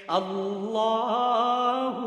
আল্লাহু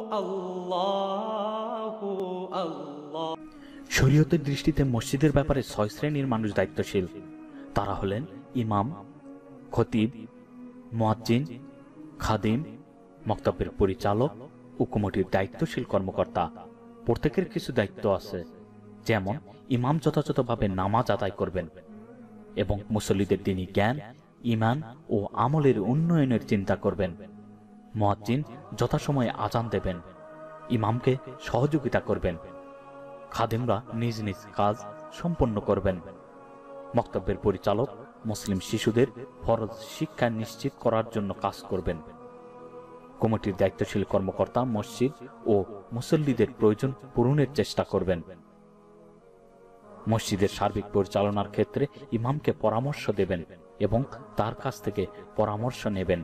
আল্লাহু আল্লাহ। শরীয়তের দৃষ্টিতে মসজিদের ব্যাপারে 6 শ্রেণীর মানুষ দায়িত্বশীল। তারা হলেন ইমাম, খতিব, মুয়াজ্জিন, খাদিম, মক্তবের পরিচালক ও কমিটির দায়িত্বশীল কর্মকর্তা। প্রত্যেকের কিছু দায়িত্ব আছে, যেমন ইমাম যথাযথভাবে নামাজ আদায় করবেন এবং মুসল্লিদের দ্বীনি জ্ঞান, ঈমান ও আমলের উন্নয়নের চিন্তা করবেন। মুয়াজ্জিন যথাসময়ে আযান দেবেন, ইমামকে সহযোগিতা করবেন। খাদিমরা নিজ নিজ কাজ সম্পন্ন করবেন। মক্তবের পরিচালক মুসলিম শিশুদের ফরজ শিক্ষা নিশ্চিত করার জন্য কাজ করবেন। কমিটির দায়িত্বশীল কর্মকর্তা মসজিদ ও মুসল্লিদের প্রয়োজন পূরণের চেষ্টা করবেন। মসজিদের সার্বিক পরিচালনার ক্ষেত্রে ইমামকে পরামর্শ দেবেন এবং তার কাছ থেকে পরামর্শ নেবেন।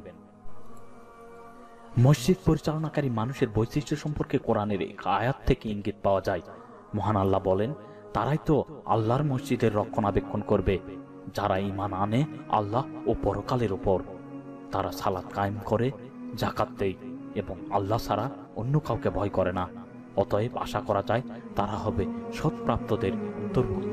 মসজিদ পরিচালনাকারী মানুষের বৈশিষ্ট্য সম্পর্কে কোরআনের এক আয়াত থেকে ইঙ্গিত পাওয়া যায়। মহান আল্লাহ বলেন, তারাই তো আল্লাহর মসজিদের রক্ষণাবেক্ষণ করবে যারা ঈমান আনে আল্লাহ ও পরকালের উপর। তারা সালাত কায়েম করে, যাকাত দেয় এবং আল্লাহ ছাড়া অন্য কাউকে ভয় করে না। অতএব আশা করা যায় তারা হবে সৎপ্রাপ্তদের অন্তর্ভুক্ত।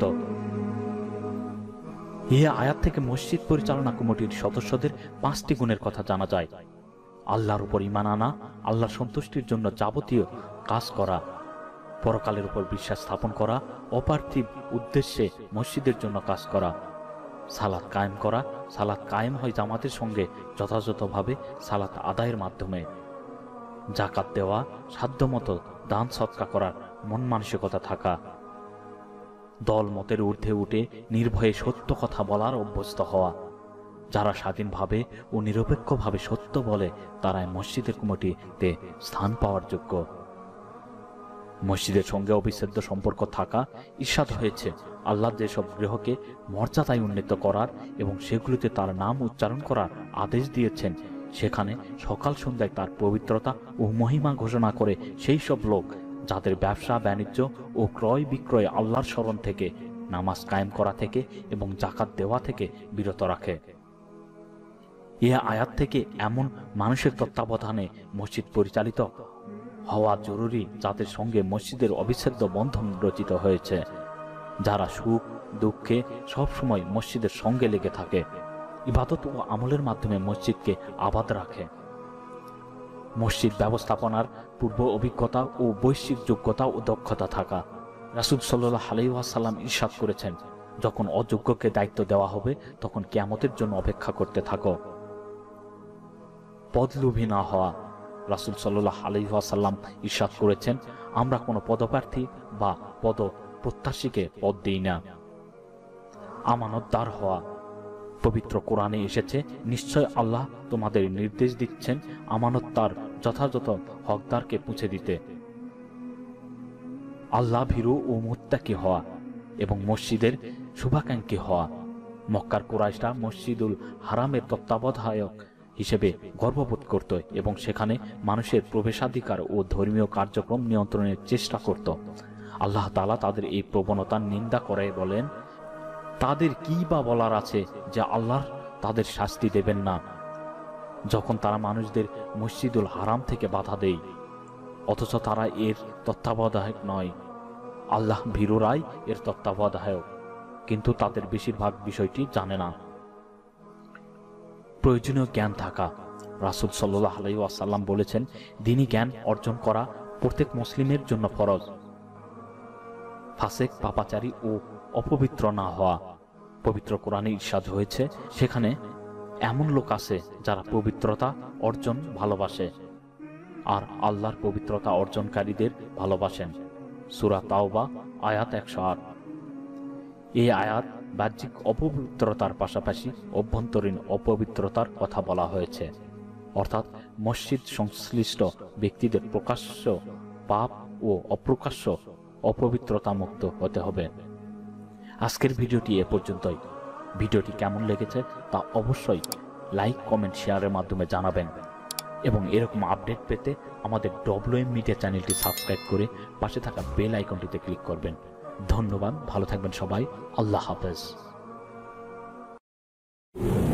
এই আয়াত থেকে মসজিদ পরিচালনা কমিটির সদস্যদের 5টি গুণের কথা জানা যায়। আল্লাহর উপর ঈমান আনা, আল্লাহর সন্তুষ্টির জন্য যাবতীয় কাজ করা, পরকালের উপর বিশ্বাস স্থাপন করা, অপার্থিব উদ্দেশ্যে মসজিদের জন্য কাজ করা, সালাত কায়েম করা। সালাত কায়েম হয় জামাতের সঙ্গে যথাযথভাবে সালাত আদায়ের মাধ্যমে। যাকাত দেওয়া, সাধ্যমতো দান সৎকা করার মন মানসিকতা থাকা। দল মতের ঊর্ধ্বে উঠে নির্ভয়ে সত্য কথা বলার অভ্যস্ত হওয়া। যারা স্বাধীনভাবে ও নিরপেক্ষভাবে সত্য বলে তারাই মসজিদের কমিটিতে স্থান পাওয়ার যোগ্য। মসজিদের সঙ্গে অবিচ্ছেদ্য সম্পর্ক থাকা। ইরশাদ হয়েছে, আল্লাহ যেসব গৃহকে মর্যাদায় উন্নীত করার এবং সেগুলিতে তার নাম উচ্চারণ করার আদেশ দিয়েছেন, সেখানে সকাল সন্ধ্যায় তার পবিত্রতা ও মহিমা ঘোষণা করে সেই সব লোক যাদের ব্যবসা বাণিজ্য ও ক্রয় বিক্রয় আল্লাহর স্মরণ থেকে, নামাজ কায়েম করা থেকে এবং যাকাত দেওয়া থেকে বিরত রাখে। এ আয়াত থেকে এমন মানুষের তত্ত্বাবধানে মসজিদ পরিচালিত হওয়া জরুরি যাদের সঙ্গে মসজিদের অবিচ্ছেদ্য বন্ধন রচিত হয়েছে, যারা সুখ দুঃখে সবসময় মসজিদের সঙ্গে লেগে থাকে, ইবাদত ও আমলের মাধ্যমে মসজিদকে আবাদ রাখে। মসজিদ ব্যবস্থাপনার পূর্ব অভিজ্ঞতা ও বৈশ্বিক যোগ্যতা ও দক্ষতা থাকা। রাসূল সাল্লাল্লাহু আলাইহি ওয়াসাল্লাম ইরশাদ করেছেন, যখন অযোগ্যকে দায়িত্ব দেওয়া হবে তখন কিয়ামতের জন্য অপেক্ষা করতে থাকো। পদলোভী না হওয়া। রাসূল সাল্লাল্লাহু আলাইহি ওয়াসাল্লাম ইরশাদ করেছেন, আমরা কোনো পদপ্রার্থী বা পদ প্রত্যাশীকে পদ দিই না। আমানতদার হওয়া। পবিত্র কোরআনে এসেছে, নিশ্চয় আল্লাহ তোমাদের নির্দেশ দিচ্ছেন আমানত তার যথাযথ হকদারকে পৌঁছে দিতে। আল্লাহ ভীরু ও মুত্তাকি হওয়া এবং মসজিদের শুভাকাঙ্ক্ষী হওয়া। মক্কার কুরাইশরা মসজিদুল হারামের তত্ত্বাবধায়ক হিসেবে গর্ববোধ করত এবং সেখানে মানুষের প্রবেশাধিকার ও ধর্মীয় কার্যক্রম নিয়ন্ত্রণের চেষ্টা করত। আল্লাহ তাআলা তাদের এই প্রবণতার নিন্দা করে বলেন, তাদের কি বা বলার আছে যে আল্লাহ তাদের শাস্তি দেবেন না, যখন তারা মানুষদের মসজিদুল হারাম থেকে বাধা দেয়, অথচ তারা এর তত্ত্বাবধায়ক নয়। আল্লাহ ভীরুরাই এর তত্ত্বাবধায়ক, কিন্তু তাদের বেশিরভাগ বিষয়টি জানে না। প্রয়োজনীয় জ্ঞান থাকা। রাসূল সাল্লাল্লাহু আলাইহি ওয়াসাল্লাম বলেছেন, দ্বীনি জ্ঞান অর্জন করা প্রত্যেক মুসলিমের জন্য ফরজ। ফাসেক, পাপাচারী ও অপবিত্র না হওয়া। পবিত্র কোরআনে ইরশাদ হয়েছে, সেখানে এমন লোক আছে যারা পবিত্রতা অর্জন ভালোবাসে আর আল্লাহর পবিত্রতা অর্জনকারীদের ভালোবাসেন। সূরা তাওবা আয়াত 108। এই আয়াত বাহ্যিক অপবিত্রতার পাশাপাশি অভ্যন্তরীণ অপবিত্রতার কথা বলা হয়েছে, অর্থাৎ মসজিদ সংশ্লিষ্ট ব্যক্তিদের প্রকাশ্য পাপ ও অপ্রকাশ্য অপবিত্রতা মুক্ত হতে হবে। আজকের ভিডিওটি এ পর্যন্তই। ভিডিওটি কেমন লেগেছে তা অবশ্যই লাইক, কমেন্ট, শেয়ারের মাধ্যমে জানাবেন এবং এরকম আপডেট পেতে আমাদের WM মিডিয়া চ্যানেলটি সাবস্ক্রাইব করে পাশে থাকা বেল আইকনটিতে ক্লিক করবেন। ধন্যবাদ, ভালো থাকবেন সবাই। আল্লাহ হাফেজ।